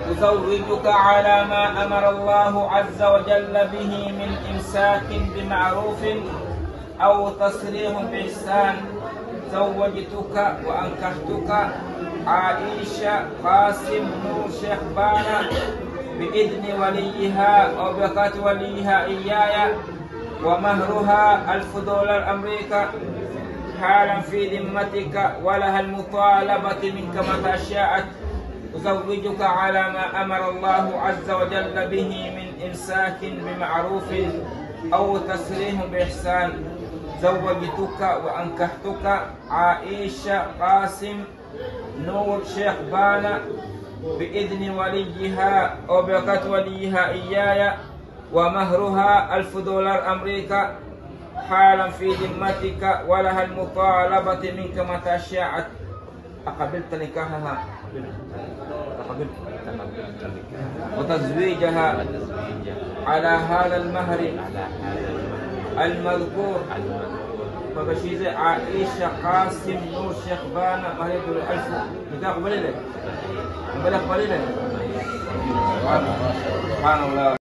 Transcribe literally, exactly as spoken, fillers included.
أزوجك على ما أمر الله عز وجل به من إمساك بمعروف أو تصريح بإحسان. زوجتك وأنكحتك عائشة قاسم نور شيخبانا بإذن وليها أو بقات وليها إياي، ومهرها ألف دولار أمريكا حالا في ذمتك، ولها المطالبة منك متى شاءت. أزوجك على ما أمر الله عز وجل به من إمساك بمعروف أو تسريح بإحسان. زوجتك وأنكحتك عائشة قاسم نور شيخبانا بإذن وليها أو بقات وليها إياي، ومهرها ألف دولار أمريكا حالا في ذمتك، ولها المطالبة منك متى شاءت. أقبلت نكاحها وتزويجها على هذا المهر المذكور. فبشيزة عائشة قاسم نور شيخبانا مهر الألف نكاح قبل لك قبل قبل لك. سبحان الله.